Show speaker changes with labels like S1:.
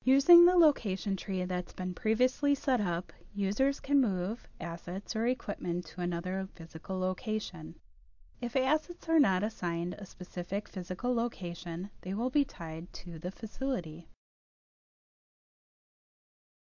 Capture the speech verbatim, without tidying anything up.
S1: Using the location tree that's been previously set up, users can move assets or equipment to another physical location. If assets are not assigned a specific physical location, they will be tied to the facility.